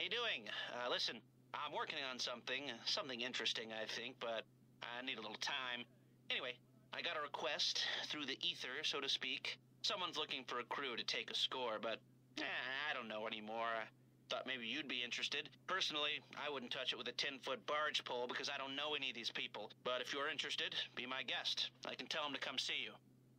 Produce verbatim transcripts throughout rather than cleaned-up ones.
you doing? Uh, listen, I'm working on something, something interesting, I think, but I need a little time. Anyway, I got a request through the ether, so to speak. Someone's looking for a crew to take a score, but eh, I don't know anymore. I thought maybe you'd be interested. Personally, I wouldn't touch it with a ten-foot barge pole because I don't know any of these people. But if you're interested, be my guest. I can tell them to come see you.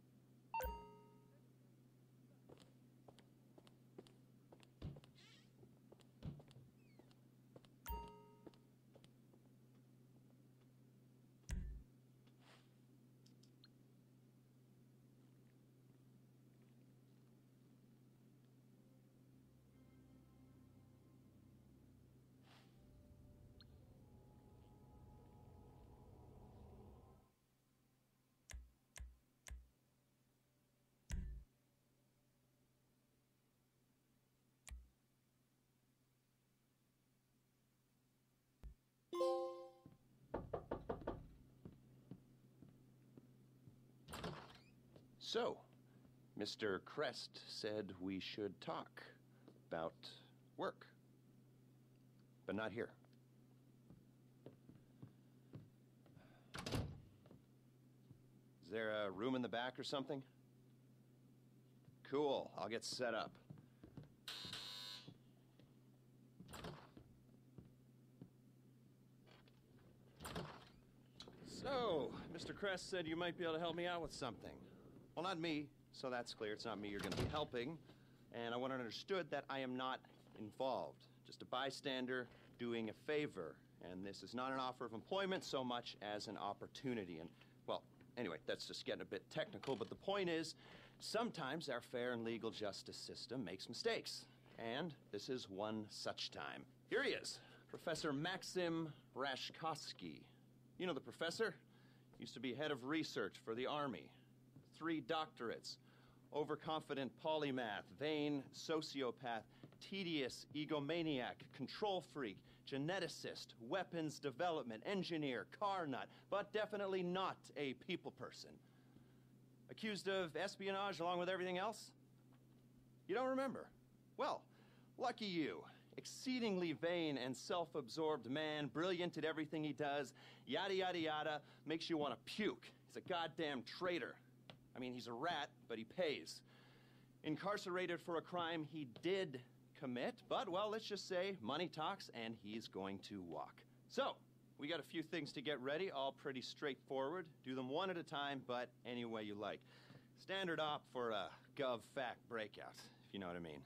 So, Mister Crest said we should talk about work, but not here. Is there a room in the back or something? Cool, I'll get set up. So, Mister Crest said you might be able to help me out with something. Well, not me, so that's clear. It's not me you're going to be helping. And I want it understood that I am not involved. Just a bystander doing a favor. And this is not an offer of employment so much as an opportunity. And, well, anyway, that's just getting a bit technical. But the point is, sometimes our fair and legal justice system makes mistakes. And this is one such time. Here he is, Professor Maxim Rashkovsky. You know the professor? Used to be head of research for the Army. Three doctorates, overconfident polymath, vain sociopath, tedious egomaniac, control freak, geneticist, weapons development, engineer, car nut, but definitely not a people person. Accused of espionage along with everything else? You don't remember? Well, lucky you. Exceedingly vain and self-absorbed man, brilliant at everything he does, yada yada yada, makes you want to puke. He's a goddamn traitor. I mean, he's a rat, but he pays. Incarcerated for a crime he did commit, but, well, let's just say money talks, and he's going to walk. So, we got a few things to get ready, all pretty straightforward. Do them one at a time, but any way you like. Standard op for a gov-fac breakout, if you know what I mean.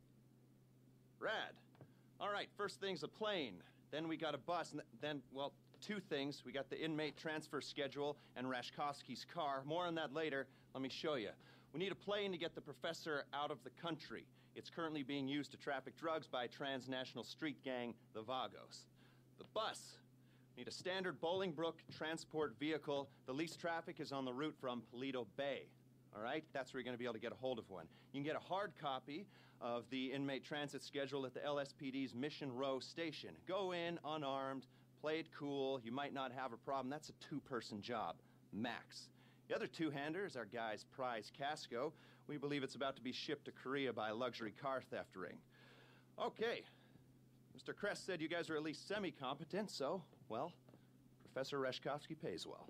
Rad. All right, first thing's a plane. Then we got a bus, and then, well, two things. We got the inmate transfer schedule and Rashkovsky's car. More on that later. Let me show you. We need a plane to get the professor out of the country. It's currently being used to traffic drugs by transnational street gang, the Vagos. The bus. We need a standard Bolingbrook transport vehicle. The least traffic is on the route from Paleto Bay. All right? That's where you're going to be able to get a hold of one. You can get a hard copy of the inmate transit schedule at the L S P D's Mission Row station. Go in unarmed, play it cool. You might not have a problem. That's a two-person job, max. The other two-hander is our guy's prize Casco. We believe it's about to be shipped to Korea by a luxury car theft ring. Okay. Mister Crest said you guys are at least semi-competent, so, well, Professor Rashkovsky pays well.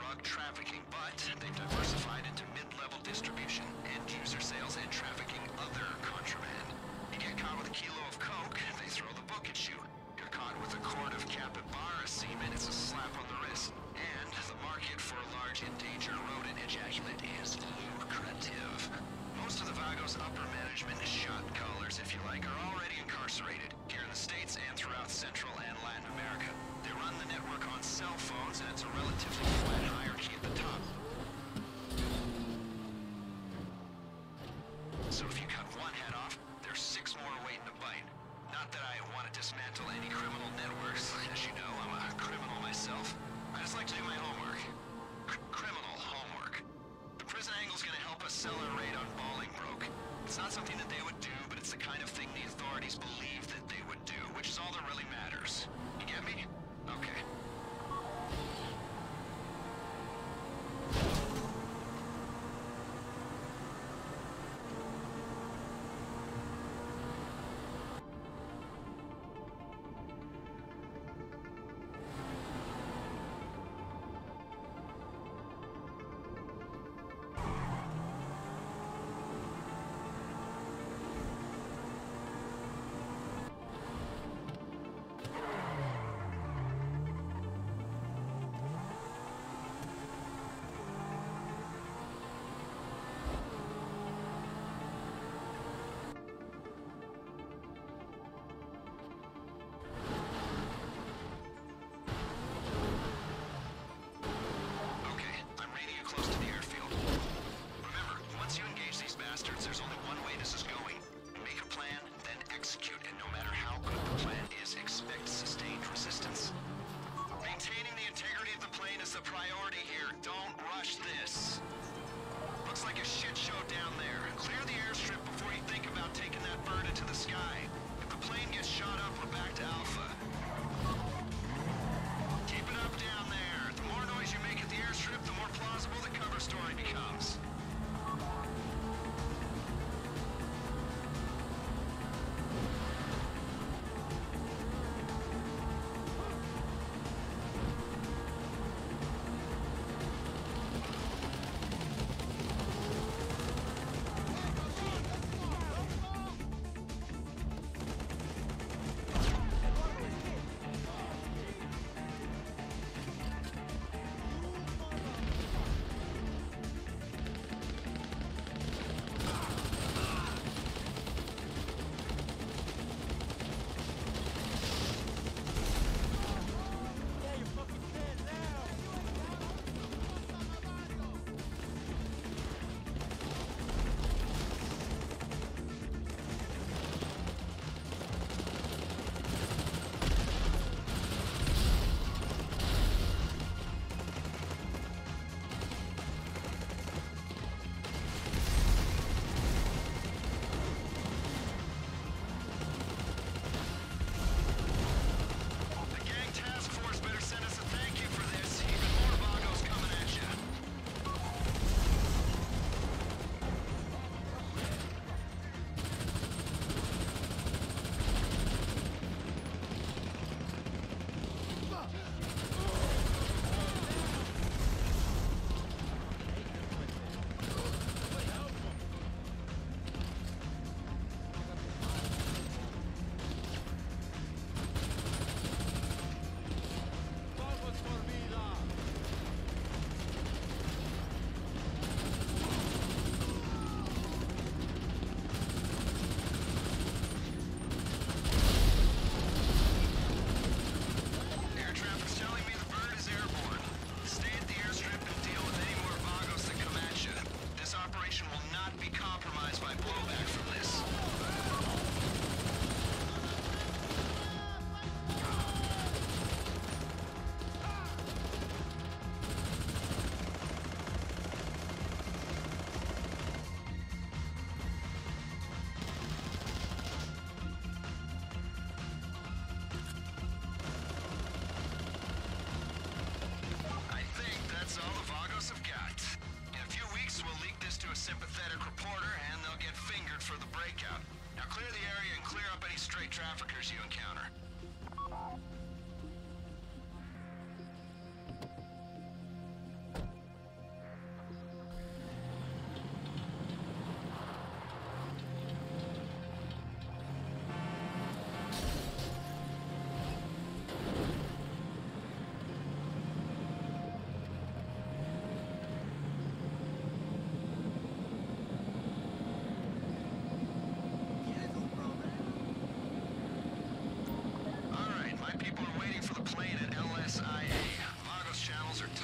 drug trafficking, but they've diversified into mid-level distribution, end-user sales, and trafficking other contraband. You get caught with a kilo of coke, they throw the book at you. You're caught with a quart of capybara semen, it's a slap on the wrist. And the market for large endangered rodent ejaculate is lucrative. Most of the Vagos upper management, shot callers if you like, are already incarcerated here in the States and throughout Central and Latin America. They run the network on cell phones, and it's a relatively flat hierarchy at the top. So if you cut one head off, there's six more waiting to bite. Not that I want to dismantle any criminal networks. As you know, I'm a criminal myself. I just like to do my homework. C criminal homework. The prison angle's gonna help us sell our raid on Bolingbroke. It's not something that they would do, but it's the kind of thing the authorities believe that they would do, which is all that really matters. You get me? Okay. There's only one way this is going. Make a plan, then execute, and no matter how good the plan is, expect sustained resistance. Maintaining the integrity of the plane is the priority here. Don't rush this. Looks like a shit show down there. Clear the airstrip before you think about taking that bird into the sky. If the plane gets shot up, we're back to Alpha. Keep it up down there. The more noise you make at the airstrip, the more plausible the cover story becomes.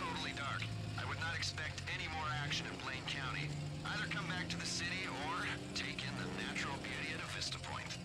totally dark. I would not expect any more action in Blaine County. Either come back to the city or take in the natural beauty at a Vista Point.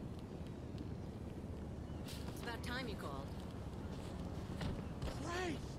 It's about time you called. Christ!